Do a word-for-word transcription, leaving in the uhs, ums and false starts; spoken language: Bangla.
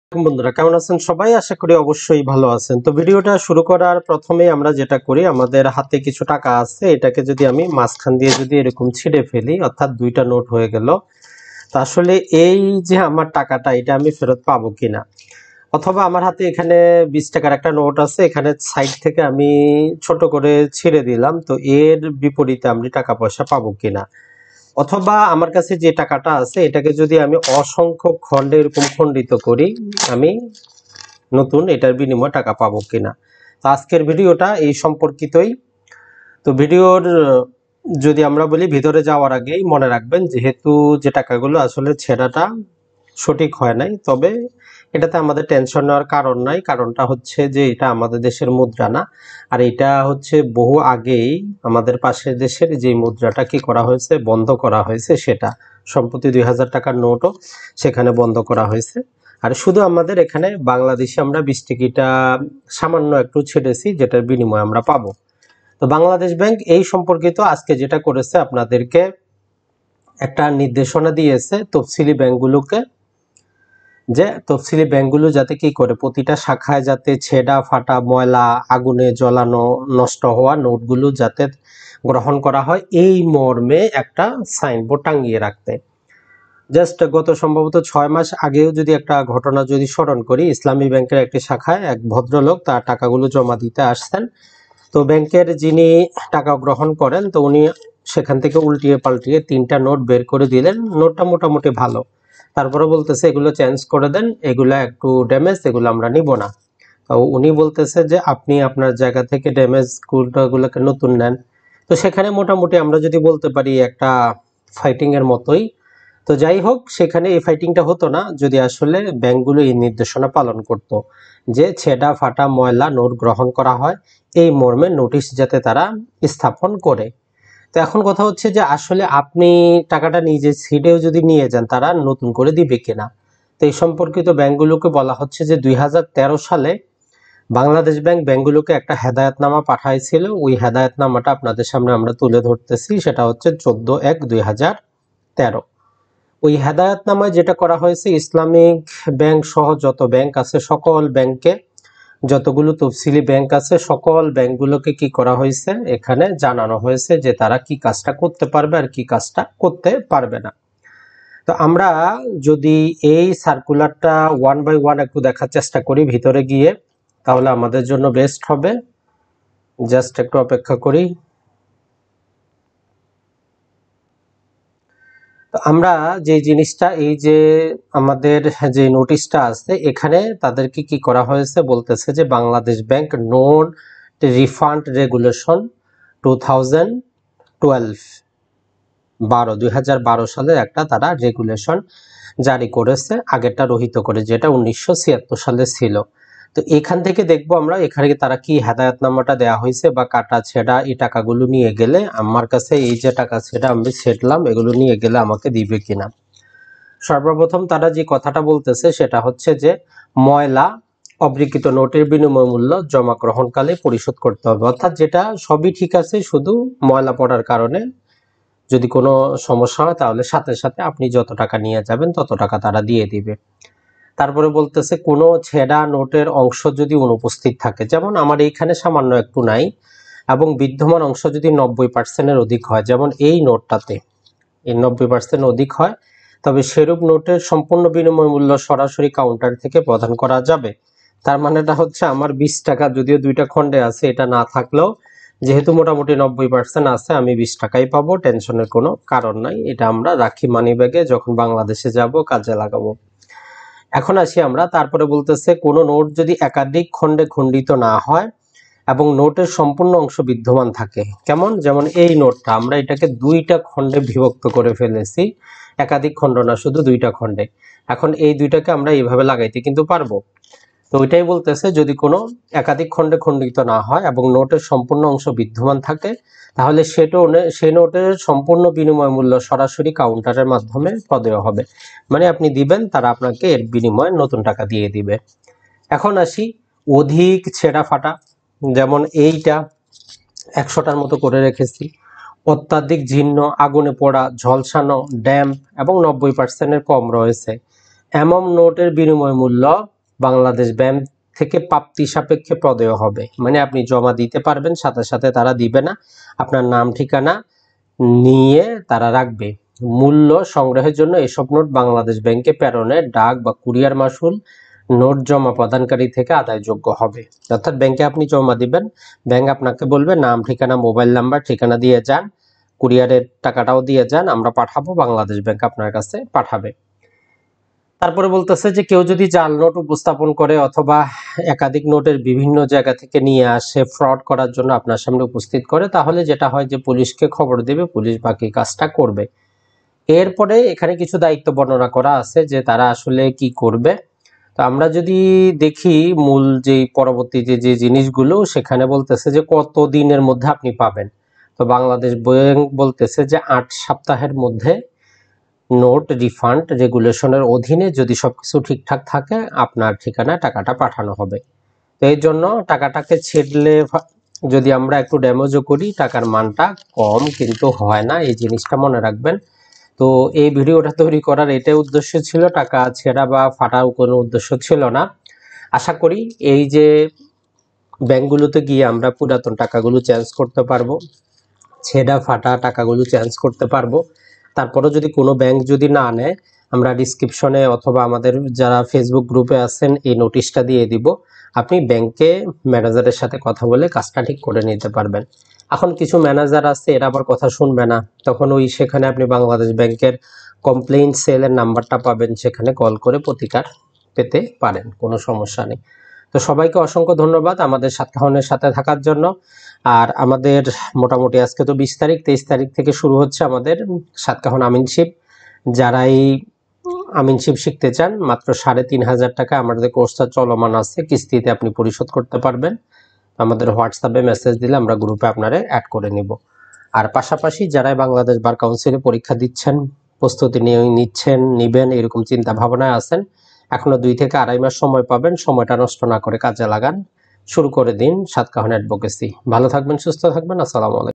বন্ধুরা কেমন আছেন সবাই? আশা করি অবশ্যই ভালো আছেন। তো ভিডিওটা শুরু করার প্রথমেই আমরা যেটা করি, আমাদের হাতে কিছু টাকা আছে, এটাকে যদি আমি মাঝখান দিয়ে যদি এরকম ছিঁড়ে ফেলি, অর্থাৎ দুইটা নোট হয়ে গেল। তো আসলে এই যে আমার টাকাটা, এটা আমি ফেরত পাবো কিনা, অথবা আমার হাতে এখানে বিশ টাকার একটা নোট আছে, এখানে সাইড থেকে আমি ছোট করে ছিঁড়ে দিলাম, তো এর বিপরীতে আমি টাকা পয়সা পাবো কিনা, অথবা আমার কাছে যে টাকাটা আছে এটাকে যদি আমি অসংখ্য খণ্ডে এরকম খণ্ডিত করি, আমি নতুন এটার বিনিময়ে টাকা পাবো কিনা। তো আজকের ভিডিওটা এই সম্পর্কিতই। তো ভিডিওর যদি আমরা বলি, ভিতরে যাওয়ার আগেই মনে রাখবেন, যেহেতু যে টাকাগুলো আসলে ছেঁড়াটা সঠিক হয় নাই, তবে এটাতে আমাদের টেনশন নেওয়ার কারণ নাই। কারণটা হচ্ছে যে এটা আমাদের দেশের মুদ্রা না, আর এটা হচ্ছে বহু আগেই আমাদের পাশের দেশের যে মুদ্রাটা কি করা হয়েছে, বন্ধ করা হয়েছে। সেটা সম্প্রতি দুই হাজার টাকার নোটও সেখানে বন্ধ করা হয়েছে। আর শুধু আমাদের এখানে বাংলাদেশে আমরা বিশ টিকিটা সামান্য একটু ছেড়েছি, যেটার বিনিময়ে আমরা পাবো। তো বাংলাদেশ ব্যাংক এই সম্পর্কিত আজকে যেটা করেছে, আপনাদেরকে একটা নির্দেশনা দিয়েছে তফসিলি ব্যাংকগুলোকে, যে তফসিলি ব্যাংকগুলো যাতে কি করে, প্রতিটা শাখায় যাতে ছেঁড়া ফাটা, ময়লা, আগুনে জ্বলানো, নষ্ট হওয়া নোটগুলো যাতে গ্রহণ করা হয়, এই মর্মে একটা সাইনবোর্ড টাঙিয়ে রাখতে। জাস্ট গত সম্ভবত ছয় মাস আগেও যদি একটা ঘটনা যদি স্মরণ করি, ইসলামী ব্যাংকের একটি শাখায় এক ভদ্রলোক তার টাকাগুলো জমা দিতে আসছেন। তো ব্যাংকের যিনি টাকা গ্রহণ করেন, তো উনি সেখান থেকে উল্টিয়ে পাল্টিয়ে তিনটা নোট বের করে দিলেন। নোটটা মোটামুটি ভালো, তারপরে বলতেছে এগুলো চেঞ্জ করে দেন, এগুলো একটু ড্যামেজ, এগুলো আমরা নিব না। তো উনি বলতেছে যে আপনি আপনার জায়গা থেকে ড্যামেজ গুলোকে নতুন নেন। তো সেখানে মোটামুটি আমরা যদি বলতে পারি একটা ফাইটিং এর মতোই। তো যাই হোক, সেখানে এই ফাইটিংটা হতো না যদি আসলে ব্যাংকগুলো এই নির্দেশনা পালন করত, যে ছেঁড়া ফাটা ময়লা নোট গ্রহণ করা হয়, এই মর্মে নোটিশ যাতে তারা স্থাপন করে। তো এখন কথা হচ্ছে যে আসলে আপনি টাকাটা নিজে ছিঁড়েও যদি নিয়ে যান, তারা নতুন করে দিবে কিনা। তো এই সম্পর্কিত ব্যাংকগুলোকে বলা হচ্ছে যে দুই হাজার তেরো সালে বাংলাদেশ ব্যাংক ব্যাংকগুলোকে একটা হেদায়েতনামা পাঠাইছিল। ওই হেদায়েতনামাটা আপনাদের সামনে আমরা তুলে ধরতেছি, সেটা হচ্ছে চোদ্দ এক দুই হাজার তেরো। ওই হেদায়েতনামায় যেটা করা হয়েছে, ইসলামিক ব্যাংক সহ যত ব্যাংক আছে, সকল ব্যাংকে, যতগুলো তফসিলি ব্যাংক আছে, সকল ব্যাংকগুলোকে কি করা হয়েছে, এখানে জানানো হয়েছে যে তারা কি কাজটা করতে পারবে আর কি কাজটা করতে পারবে না। তো আমরা যদি এই সার্কুলারটা ওয়ান বাই ওয়ান একটু দেখার চেষ্টা করি ভিতরে গিয়ে, তাহলে আমাদের জন্য বেস্ট হবে। জাস্ট একটু অপেক্ষা করি। তো আমরা যে জিনিসটা, এই যে আমাদের যে নোটিশটা আছে, এখানে তাদেরকে কি করা হয়েছে বলতেছে যে Bangladesh bank note refund regulation two thousand twelve বারো দুই হাজার বারো সালের একটা তারা রেগুলেশন জারি করেছে, আগেরটা রহিত করে, যেটা উনিশশো ছিয়াত্তর সালে ছিল। তো এখান থেকে দেখবো আমরা এখানে তারা কি হেদায়েতনামাটা দেওয়া হয়েছে, বা কাটা ছেঁড়া এই টাকাগুলো নিয়ে গেলে আমার কাছে, এই যে টাকা ছেঁড়া আমি ছেড়লাম, এগুলো নিয়ে গেলে আমাকে দিবে কিনা। সর্বপ্রথম তারা যে কথাটা বলতেছে সেটা হচ্ছে যে ময়লা অবৃকৃত নোটের বিনিময় মূল্য জমা গ্রহণকালে পরিশোধ করতে হবে। অর্থাৎ যেটা সবই ঠিক আছে, শুধু ময়লা পড়ার কারণে যদি কোনো সমস্যা হয়, তাহলে সাথে সাথে আপনি যত টাকা নিয়ে যাবেন তত টাকা তারা দিয়ে দিবে। তারপরে বলতেছে কোনো ছেঁড়া নোটের অংশ যদি অনুপস্থিত থাকে, যেমন আমার এইখানে সামান্য একটু নাই, এবং বিদ্যমান অংশ যদি নব্বই পার্সেন্টের অধিক হয়, যেমন এই নোটটাতে এই নব্বই পার্সেন্ট অধিক হয়, তবে সেরূপ নোটের সম্পূর্ণ বিনিময় মূল্য সরাসরি কাউন্টার থেকে প্রদান করা যাবে। তার মানেটা হচ্ছে আমার বিশ টাকা যদিও দুইটা খণ্ডে আছে, এটা না থাকলেও যেহেতু মোটামুটি নব্বই পার্সেন্ট আছে, আমি বিশ টাকাই পাবো, টেনশনের কোনো কারণ নাই। এটা আমরা রাখি মানি ব্যাগে, যখন বাংলাদেশে যাব কাজে লাগাবো। এখন আসি আমরা, তারপরে বলতেছে কোনো নোট যদি একাধিক খণ্ডে খণ্ডিত না হয় এবং নোটের সম্পূর্ণ অংশ বিদ্যমান থাকে, কেমন, যেমন এই নোটটা আমরা এটাকে দুইটা খণ্ডে বিভক্ত করে ফেলেছি, একাধিক খণ্ড না, শুধু দুইটা খণ্ডে। এখন এই দুইটাকে আমরা এইভাবে লাগাইতে কিন্তু পারবো। তো ওইটাই বলতেছে যদি কোনো একাধিক খণ্ডে খণ্ডিত না হয় এবং নোটের সম্পূর্ণ অংশ বিদ্যমান থাকে, তাহলে সেটা সেই নোটের সম্পূর্ণ বিনিময় মূল্য সরাসরি কাউন্টারের মাধ্যমে প্রদেয় হবে। মানে আপনি দিবেন, তারা আপনাকে এর বিনিময়ে নতুন টাকা দিয়ে দিবে। এখন আসি অধিক ছেঁড়া ফাটা, যেমন এইটা একশোটার মতো করে রেখেছি, অত্যাধিক জীর্ণ, আগুনে পোড়া, ঝলসানো, ড্যাম্প এবং নব্বই পার্সেন্টের কম রয়েছে, এমন নোটের বিনিময় মূল্য বাংলাদেশ ব্যাংক থেকে প্রাপ্তি সাপেক্ষে প্রদেয় হবে, মানে আপনি জমা দিতে পারবেন, সাথে সাথে তারা দিবে না, আপনার নাম ঠিকানা নিয়ে তারা রাখবে। মূল্য সংগ্রহের জন্য এসব নোট বাংলাদেশ ব্যাংকে প্রেরণে ডাক বা কুরিয়ার মাসুল নোট জমা প্রদানকারী থেকে আদায়যোগ্য হবে। অর্থাৎ ব্যাংকে আপনি জমা দিবেন, ব্যাংক আপনাকে বলবে নাম ঠিকানা মোবাইল নাম্বার ঠিকানা দিয়ে যান, কুরিয়ারের টাকাটাও দিয়ে যান, আমরা পাঠাবো, বাংলাদেশ ব্যাংক আপনার কাছে পাঠাবে। তারপরে বলতেছে যে কেউ যদি জাল নোট উপস্থাপন করে অথবা একাধিক নোটের বিভিন্ন জায়গা থেকে নিয়ে আসে ফ্রড করার জন্য আপনার সামনে উপস্থিত করে, তাহলে যেটা হয় যে পুলিশকে খবর দেবে, পুলিশ বাকি কাজটা করবে। এরপরে এখানে কিছু দায়িত্ব বর্ণনা করা আছে যে তারা আসলে কি করবে। তো আমরা যদি দেখি মূল যে পরবর্তী যে যে জিনিসগুলো, সেখানে বলতেছে যে কত দিনের মধ্যে আপনি পাবেন। তো বাংলাদেশ ব্যাংক বলতেছে যে আট সপ্তাহের মধ্যে নোট রিফান্ড রেগুলেশনের অধীনে যদি সবকিছু ঠিকঠাক থাকে আপনার ঠিকানায় টাকাটা পাঠানো হবে। তো এই জন্য টাকাটাকে ছেড়লে যদি আমরা একটু ড্যামেজও করি, টাকার মানটা কম কিন্তু হয় না, এই জিনিসটা মনে রাখবেন। তো এই ভিডিওটা তৈরি করার এটাই উদ্দেশ্য ছিল, টাকা ছেঁড়া বা ফাটার কোনো উদ্দেশ্য ছিল না। আশা করি এই যে ব্যাংকগুলোতে গিয়ে আমরা পুরাতন টাকাগুলো চেঞ্জ করতে পারবো, ছেঁড়া ফাটা টাকাগুলো চেঞ্জ করতে পারবো। তারপরেও যদি কোনো ব্যাংক যদি না নেয়, আমরা ডিসক্রিপশনে অথবা আমাদের যারা ফেসবুক গ্রুপে আছেন এই নোটিশটা দিয়ে দিব, আপনি ব্যাংকে ম্যানেজারের সাথে কথা বলে কাজটা ঠিক করে নিতে পারবেন। এখন কিছু ম্যানেজার আছে এরা আবার কথা শুনবে না, তখন ওই সেখানে আপনি বাংলাদেশ ব্যাংকের কমপ্লেইন সেলের নাম্বারটা পাবেন, সেখানে কল করে প্রতিকার পেতে পারেন, কোনো সমস্যা নেই। তো সবাইকে অসংখ্য ধন্যবাদ আমাদের সাতকাহনের সাথে থাকার জন্য। আর আমাদের মোটামুটি আজকে তো বিশ তারিখ, তেইশ তারিখ থেকে শুরু হচ্ছে আমাদের সাতকাহন আমিনশিপ। যারা এই আমিনশিপ শিখতে চান, মাত্র সাড়ে তিন হাজার টাকা আমাদের কোর্সটা চলমান আছে, কিস্তিতে আপনি পরিশোধ করতে পারবেন। আমাদের হোয়াটসঅ্যাপে মেসেজ দিলে আমরা গ্রুপে আপনারা অ্যাড করে নিব। আর পাশাপাশি যারাই বাংলাদেশ বার কাউন্সিলে পরীক্ষা দিচ্ছেন, প্রস্তুতি নিয়ে নিচ্ছেন, নিবেন, এরকম চিন্তা ভাবনায় আছেন, এখনো দুই থেকে আড়াই মাস সময় পাবেন, সময়টা নষ্ট না করে কাজে লাগান, শুরু করে দিন সাতকাহন অ্যাডভোকেসি। ভালো থাকবেন, সুস্থ থাকবেন, আসসালামু আলাইকুম।